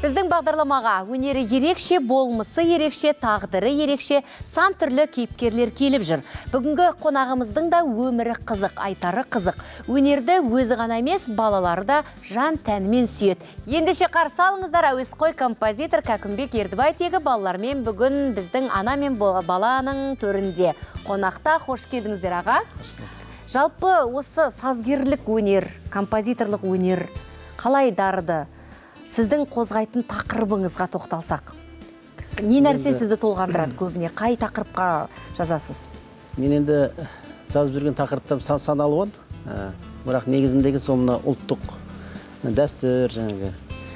Біздің бағдарламаға өнері ерекше, болмысы ерекше, тағдыры ерекше, сан түрлі кейіпкерлер келіп жүр. Бүгінгі қонағымыздың да өмірі қызық, айтары қызық. Өнерді өзі ғана емес, балалары да жан тәнімен сүйет. Ендеше қарсы алыңыздар, әуесқой композитор Кәкімбек Ердібай тегі балалармен бүгін біздің ана мен баланың төрінде. Қонақта қош келдіңіздер, аға. Жалпы осы сазгерлік өнер, композиторлық өнер қалай дарыды? Сіздің қозғайтын тақырыбыңызға тоқталсақ. Не нәрсе сізді толғандырады көбіне? Қай тақырыпқа жазасыз? Мен енді жазып жүрген тақырыптан саналуан. Бірақ негізіндегі сол мына ұлттық дәстүр, жаңағы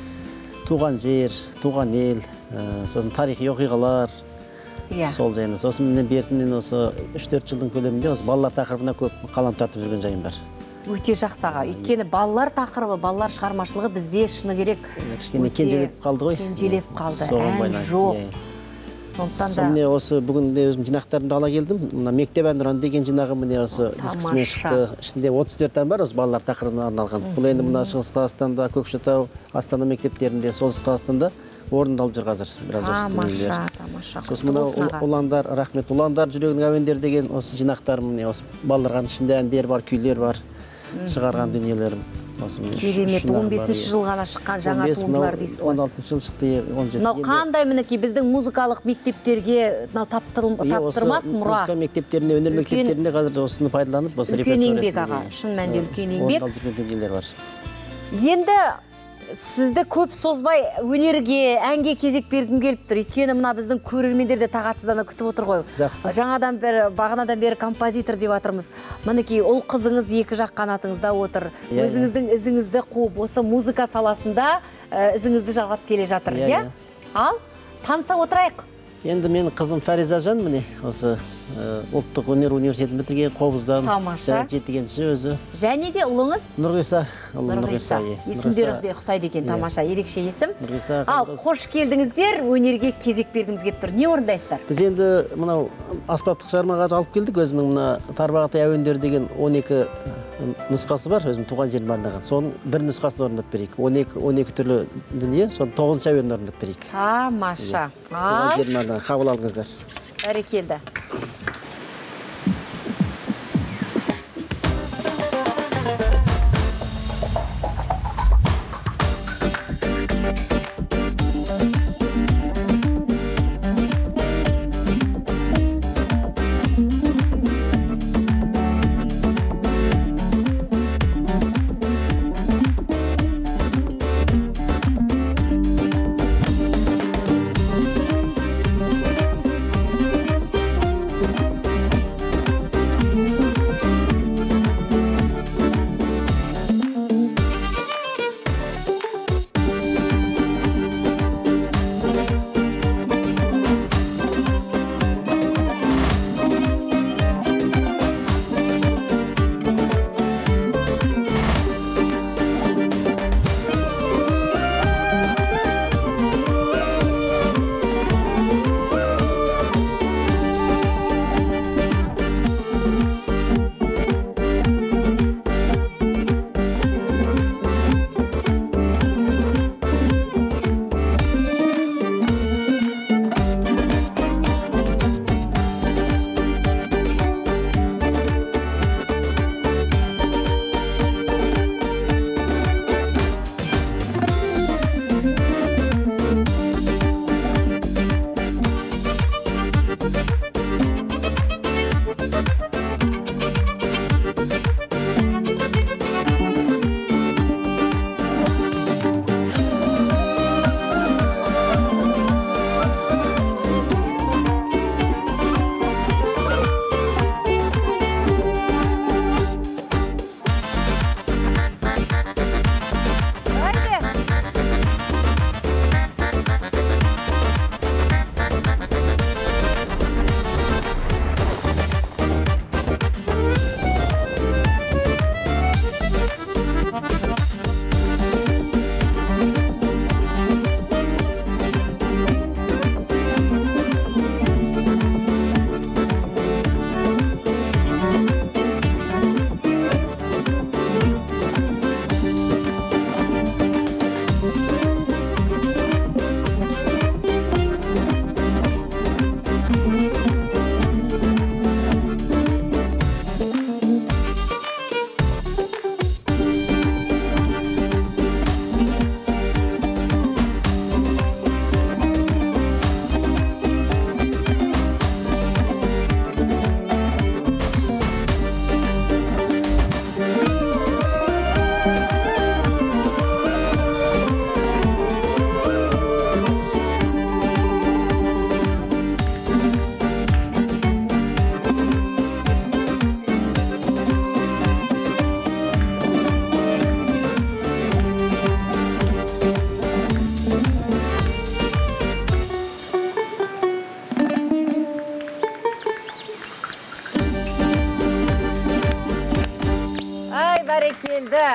туған жер, туған ел, сосын тарихи оқиғалар. Сол жайында. Сосын мен бертінен осы 3-4 жылдың көлемінде осы балалар тақырыбына көп қалам тартып жүрген жайым бар. Өте жақсы аға. Өйткені балалар тақырыбы, балалар шығармашылығы бізде шыны керек. Кішкене кенжелеп қалды ғой. Кенжелеп қалды. Ән жоқ. Сондықтан да. Міне осы бүгін өзім жинақтарымды ала келдім. Мына мектеп әнұраны деген жинағы міне осы дискісімен шықты. Ішінде 34 ән бар осы балалар тақырыбына арналған. Бұл енді мына Шығыс Қазақстанда, Көкшетау, Астана мектептерінде, Солтүстік Қазақстанда орындалып жүр қазір. Тамаша. Сосын мына ұландар, рахмет, ұландар жүрегінің әуендері деген осы жинақтарым міне осы балалардың ішінде әндер бар, күйлер бар. Шығарған дүниелерім. Керемет, 15 жыл ғана шыққан жаңа туындылар дейсіз ғой. 16 жыл шықты, 17. Мынау қандай мінекей біздің музыкалық мектептерге таптырмас мұра. Музыка мектептеріне, өнер мектептеріне қазір осыны пайдаланып, осы үлкен еңбек аға, шын мәнінде үлкен еңбек. Орындалып жүрген дүниелер бар. Енді сізді көп созбай өнерге, әнге кезек бергім келіп тұр. Өйткені мына біздің көрермендер де тағатсыздана күтіп отыр ғой. Жақсы. Жаңадан бері, бағанадан бері композитор деп жатырмыз. Мінекей ұл қызыңыз екі жақ қанатыңызда отыр. Өзіңіздің ізіңізді қуып, осы музыка саласында ізіңізді жалғап келе жатыр. Ал, таныса отырайық. Енді менің қызым Фаризажан міне осы ұлттық өнер университетін бітірген Қобыздан. Тамаша. Жетігенші өзі. Және де ұлыңыз? Нұрғиса. Есімдері де ұқсайды екен, тамаша, ерекше есім. Нұрғиса. Ал, қош келдіңіздер, өнерге кезек бергіміз келіп тұр. Не орындайсыздар? Біз енді мынау аспаптық шығармаға алып келдік. Өзімнің мына Тарбағатай әуендері деген 12 нұсқасы бар, өзім туған жеріме арнаған. Соның бір нұсқасын орындап берейік. 12 түрлі дүние, соның 9-шы әуенін орындап берейік. Тамаша. Туған жеріме арнаған, қабыл алыңыздар. Бәрекелді.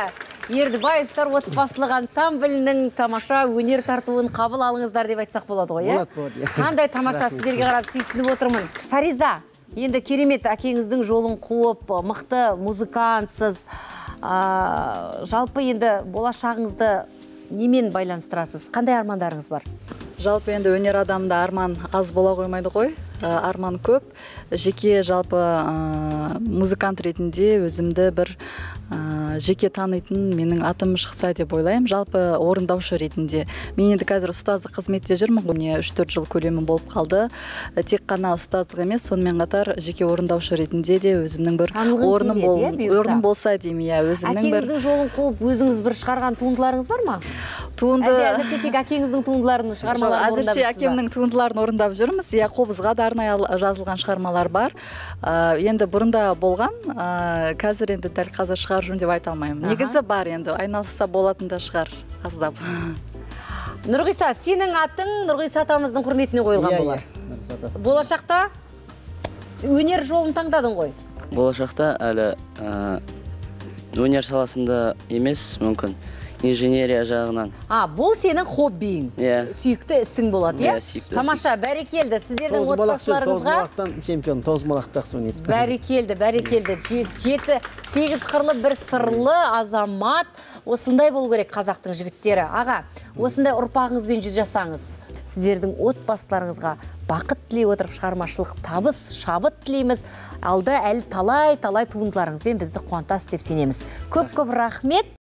Ердібаевтар отбасылық ансамблінің тамаша өнер тартуын қабыл алыңыздар деп айтсақ болады ғой, Болады. Қандай тамаша, сіздерге қарап сүйсініп отырмын. Фариза, енді керемет әкеңіздің жолын қуып, мықты музыкантсыз. Жалпы енді болашағыңызды немен байланыстырасыз? Қандай армандарыңыз бар? Жалпы енді өнер адамда арман аз бола қоймайды ғой. Арман көп. Жеке жалпы музыкант ретінде өзімді бір жеке танитын менің атым шықса деп ойлаймын. Жалпы орындаушы ретінде. Мен енді қазір ұстаздық қызметте жүрмін. 3-4 жыл көлемі болып қалды. Тек қана ұстаздық емес, сонымен қатар жеке орындаушы ретінде де өзімнің бір орным болса деймін. Әкеңіздің жолын қуып, өзіңіз бір шығарған туындыларыңыз бар ма? Әлде әзірше тек әкеңіздің туындыларын шығармаларын орындап әзірше әкемнің туындыларын орындап жүрміз. Қобызға да арнайы жазылған шығармалар бар. Енді бұрында болған, қазір енді дәл қазір шығарып жүрмін деп айта алмаймын. Негізі бар енді, айналысса болатын да шығар аздап. Нұрғиса, сенің атың Нұрғиса атамыздың құрметіне қойылған болар. Болашақта өнер жолын таңдадың ғой? Болашақта әлі өнер саласында емес, мүмкін инженерия жағынан. Бұл сенің хоббиің, сүйікті ісің болады, Тамаша, бәрекелді. Сіздердің отбасыларыңызға чемпион, тоғызбалақты жақсы ойнайды. Бәрекелді. 7-8 қырлы бір сырлы азамат. Осындай болу керек қазақтың жігіттері. Аға, осындай ұрпағыңызбен жүз жасаңыз. Сіздердің отбасыларыңызға бақыт тілей отырып, шығармашылық табыс, шабыт тілейміз. Алда әлі талай туындыларыңызбен бізді қуантасыз деп сенеміз. Көп рахмет.